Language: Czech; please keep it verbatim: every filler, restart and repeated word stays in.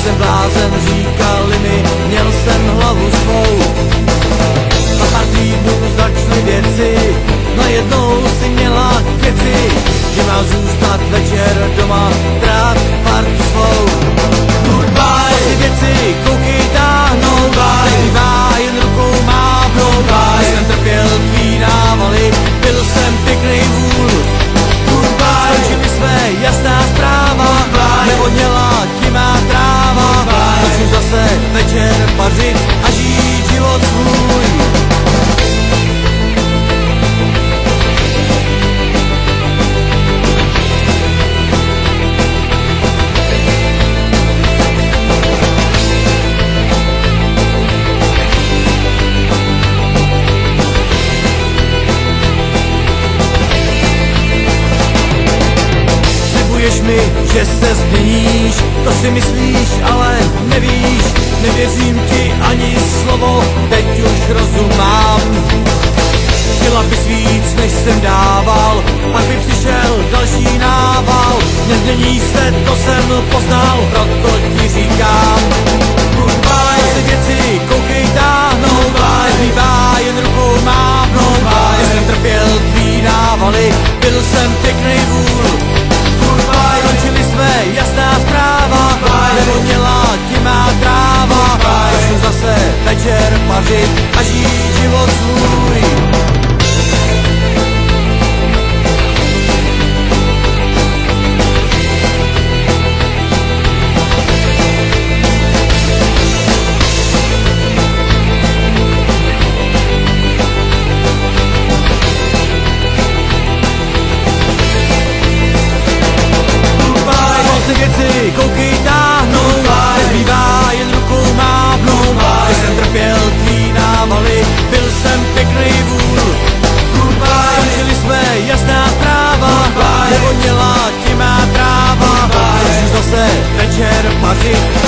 jsem blázen, říkali mi, měl jsem hlavu svou. Na pár týdnů začaly věci, najednou si měla keci, že má zůstat večer doma, trát partu svou. Goodbye, si věci, koukej táhnou, nezbývá jen rukou mávnou. Jsem trpěl tvý návaly, byl jsem pěknej vůl. Goodbye, končí mi své jasná zpráva, nevodněla ti má tráva. Začnu zase večer pařit a žít život svůj. Slibuješ mi, že se změníš, to si myslíš, ale nevíš. Nevěřím ti ani slovo, teď už rozumám. Chtěla bys víc, než jsem dával, pak by přišel další nával. Nezmění se, to jsem poznal, proto ti říkám. Goodbye, si věci, koukej táhnout, nezbývá jen rukou mávnout. Já jsem trpěl tvý návaly, byl jsem pěknej vůl. Goodbye, končili jsme, jasná zpráva, nevodněla ti má tráva. Začnu zase večer pařit a žít život svůj. Věci, koukej táhnou, nezbývá jen rukou mávnou. Když jsem trpěl tvý návaly, byl jsem pěknej vůl. Goodbye, končili jsme, jasná zpráva, nevodněla ti má tráva. Začnu zase večer pařit